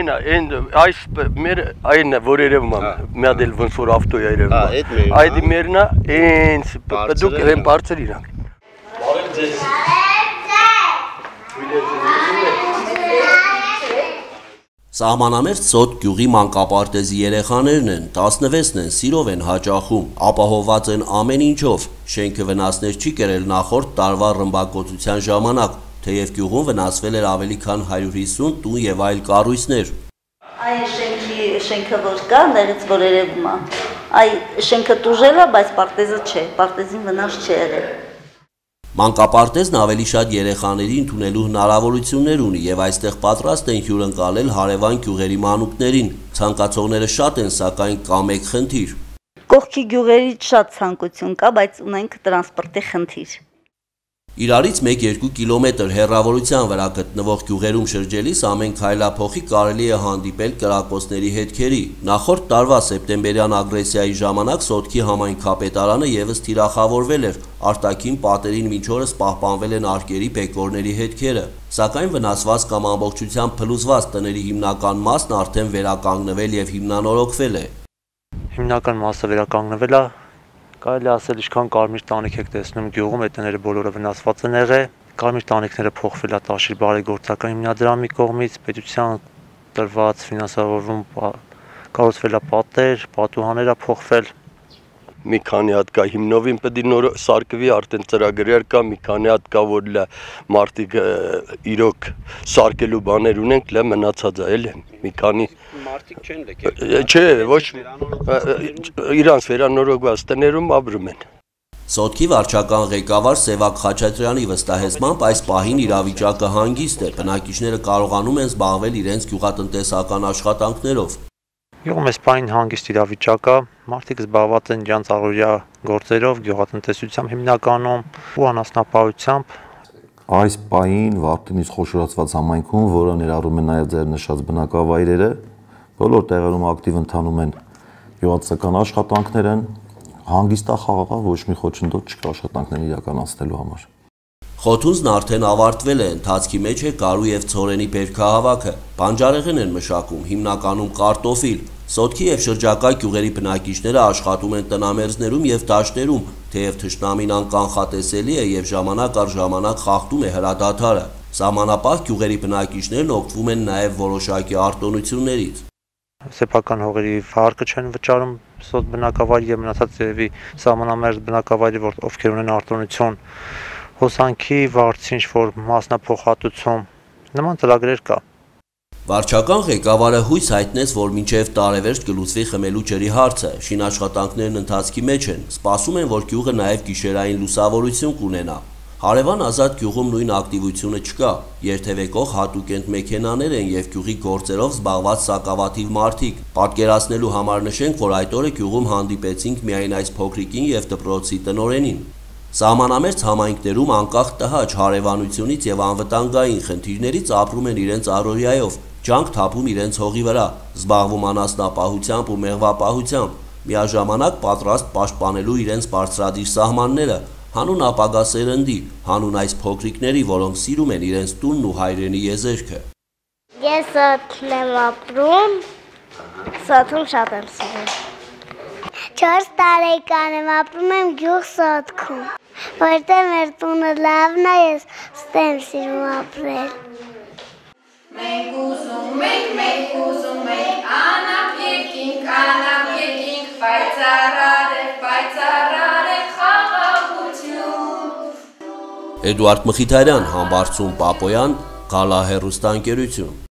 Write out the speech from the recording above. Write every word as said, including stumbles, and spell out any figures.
Այն այն այս մեր այն որ երևում է մի հատ էլ ոնց որ ավտո է երևում։ Հա, այդ մերն։ Այդ մերն է, այնց դուք այն բարձր իրանք։ Բարև ձեզ։ Սահմանամերձ Սոտ գյուղի մանկապարտեզի երեխաներն են, տասնվեցն են, սիրով են հաճախում, ապահովված են ամեն ինչով, շենքը վնասներ չի կերել նախորդ տարվա ռմբակոծության ժամանակ, թեև գյուղում վնասվել էր ավելի քան հարյուր հիսուն տուն եւ այլ կառույցներ։ Այն շենքի շենքը որ կա, ներից որ երևում է, այ շենքը տուժել է, բայց պարտեզը չէ, պարտեզին վնաս չի եղել։ Մանկապարտեզն ավելի շատ երեխաների ընդունելու հնարավորություններ ունի եւ այստեղ պատրաստ են հյուրընկալել հարևան գյուղերի մանուկներին։ Ցանկացողները շատ են, սակայն կա մեկ խնդիր։ Կողքի գյուղերից շատ ցանկություն կա, բայց ունենք տրանսպորտի խնդիր։ Իրարից մեկ-երկու կիլոմետր հեռավորության վրա գտնվող գյուղերում շրջելիս ամեն քայլափոխի կարելի է հանդիպել կրակոցների հետքերի։ Նախորդ տարվա սեպտեմբերյան ագրեսիայի ժամանակ Սոտքի համայնքապետարանը եւս թիրախավորվել էր, արտաքին պատերին մինչ օրս պահպանվել են արկերի բեկորների հետքերը, սակայն վնասված կամ ամբողջությամբ փլուզված տների հիմնական մասն արդեն վերականգնվել եւ հիմնանորոգվել է։ Հիմնական մասը վերականգնվել է։ Կարելի ասել ինչքան կարմիր տանիք եք տեսնում գյուղում, այդ տները բոլորը վնասված են եղել։ Կարմիր տանիքները փոխվել է Տաշիր բարեգործական հիմնադրամի կողմից, պետության տրված ֆինանսավորում կառուցվել է պատեր, պատուհաններ է փոխվել։ Մի քանի հատ կա հիմնովին պետք է նոր սարկվի, արդեն ծրագրեր կա, մի քանի հատ կա որ լա մարտիկ իրոք սարկելու բաներ ունենք, լա մնացած է, էլի մի քանի Մարտիկ չեն լքել։ Չէ, ոչ իրանց վերանորոգված տներում ապրում են։ Սոտքի վարչական ղեկավար Սևակ Խաչատրյանի վստահեցմամբ այս պահին իրավիճակը հանգիստ է, բնակիչները կարողանում են զբաղվել իրենց գյուղատնտեսական աշխատանքներով։ Գյուղում այս պահին հանգիստ իրավիճակը, մարդիկ զբաղված են իրենց առօրյա գործերով, գյուղատնտեսությամբ հիմնականում ու անասնապահությամբ։ Այս պահին Վարդենից խոշորացված համայնքում, որը ներառում է նաև ձեր նշած բնակավայրերը, բոլոր տեղերում ակտիվ ընթանում են գյուղատնտեսական աշխատանքներ են, հանգիստախաղ ոչ մի խոչընդոտ չկա աշխատանքներ իրականացնելու համար։ Խոթունձն արդեն ավարտվել է, ընթացքի մեջ է կարու եւ ցորենի բերքահավաքը, բանջարեղեն են մշակում, հիմնականում կարտոֆիլ։ Սոտքի եւ շրջակա գյուղերի բնակիչները աշխատում են տնամերձներում եւ դաշտերում, թեև թշնամին անկանխատեսելի է եւ ժամանակ առ ժամանակ խախտում է հրադադարը։ Սահմանապահ գյուղերի բնակիչներն օգտվում են նաեւ որոշակի արտոնություններից։ Սեփական հողերի վարկը չեն վճարում Սոտ բնակավայրի եւ մնացած երևի սահմանամերձ բնակավայրի, որ ովքեր ունեն արտոնություն, հոսանքի վարձի ինչ-որ մասնափոխհատուցում, նման ծրագրեր կա։ Վարչական ղեկավարը հույս հայտնեց, որ մինչև տարեվերջ կլուծվի խմելու ջրի հարցը, շինաշխատանքներն ընթացքի մեջ են, սպասում են, որ գյուղը նաև գիշերային լուսավորություն կունենա։ Հարևան ազատ գյուղում նույն ակտիվությունը չկա, երթևեկող հատուկենտ մեքենաներ են եւ գյուղի գործերով զբաղված սակավաթիվ մարդիկ։ Պատկերացնելու համար նշենք, որ այդ օրը գյուղում հանդիպեցինք միայն այս փոքրիկին եւ դպրոցի տնօրենին։ Սահմանամերձ համայնքներում անկախ տհաճ հարևանությունից եւ անվտանգային խնդիրներից ապրում են իրենց առօրյայով, ջանք թափում իրենց հողի վրա, զբաղվում անասնապահությամբ ու մեղվապահությամբ, միաժամանակ պատրաստ պաշտպանելու իրենց բարձրադիր սահմանները, հանուն ապագա սերնդի, հանուն այս փոքրիկների, որոնք սիրում են իրենց տունն ու հայրենի եզերքը։ Ես Սոտքն եմ ապրում, Սոտում շատ եմ սիրում։ Չորս տարեկան եմ ապրում եմ գյուղ Սոտքում, որտեղ մեր տունը լավն է, ես ստեմ սիրում ապրել։ Մենք ուզում ենք, մենք ուզում ենք, անապ երկինք, անապ երկինք, պայծառ է, պայծառ է խաղաղություն։ Էդուարդ Մխիթարյան, Համբարձում Պապոյան, Գալա հեռուստաընկերություն։